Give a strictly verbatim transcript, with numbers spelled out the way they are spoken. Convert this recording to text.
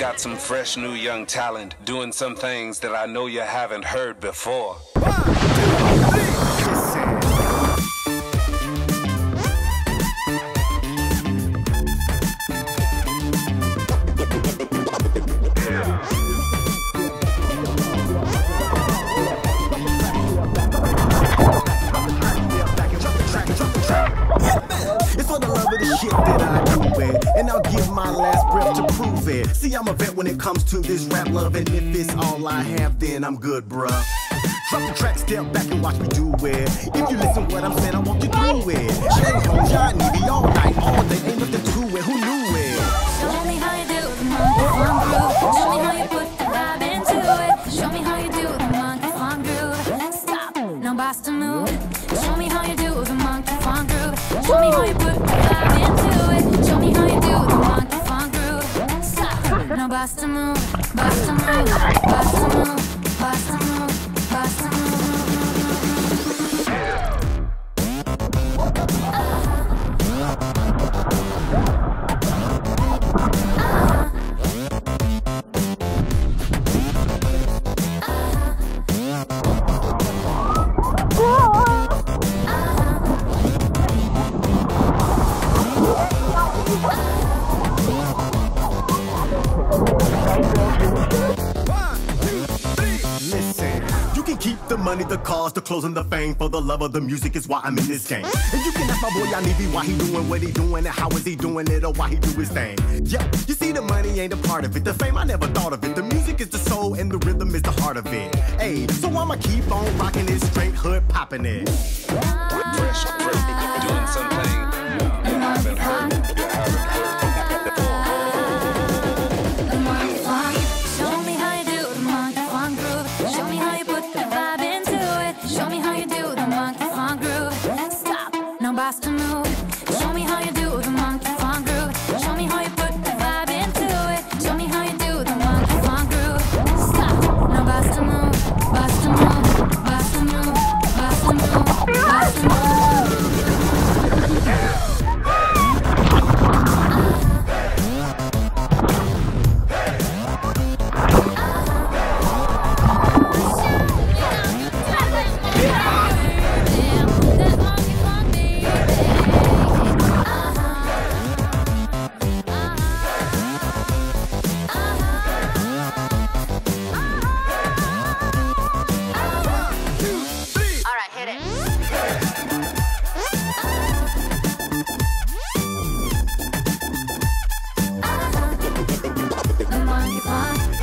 got some fresh new young talent doing some things that I know you haven't heard before. It's for the love of the shit that I do it, and I'll give my last breath to prove it. See, I'm a vet when it comes to this rap love, and if it's all I have, then I'm good, bruh. Drop the track, step back and watch me do it. If you listen what I'm saying, I walk you through it. Shane Holmes, y'all need me all night, all day, ain't nothing to it. Who knew it? Show me how you do the monkey funk groove. Show me how you put the vibe into it. Show me how you do the monkey funk groove. Stop, no Boston move. Show me how you do the monkey funk groove. Show me how you put the vibe into it. Show me how you do the monkey funk groove. Stop, no Boston move. Boston move. Boston move. Boston move. Boston move. Keep the money, the cars, the clothes, and the fame. For the love of the music is why I'm in this game. And you can ask my boy Yanivi why he doing what he doing, and how is he doing it, or why he do his thing. Yeah, you see the money ain't a part of it. The fame, I never thought of it. The music is the soul, and the rhythm is the heart of it. Hey, so I'ma keep on rocking it, straight hood popping it. Fresh, fresh, doing something you haven't heard. You haven't heard before. The monkey funk. Show me how you do the monkey funk groove. Show me how you put the vibe into it. Show me how you do the monkey funk groove. Stop, no Boston move. Show me how you do the monkey funk groove. Show me how you put the vibe into it. Show me how you do the monkey funk groove. Stop, no Boston move. Boston move. Boston move. Boston move. Boston move. The monkey funk.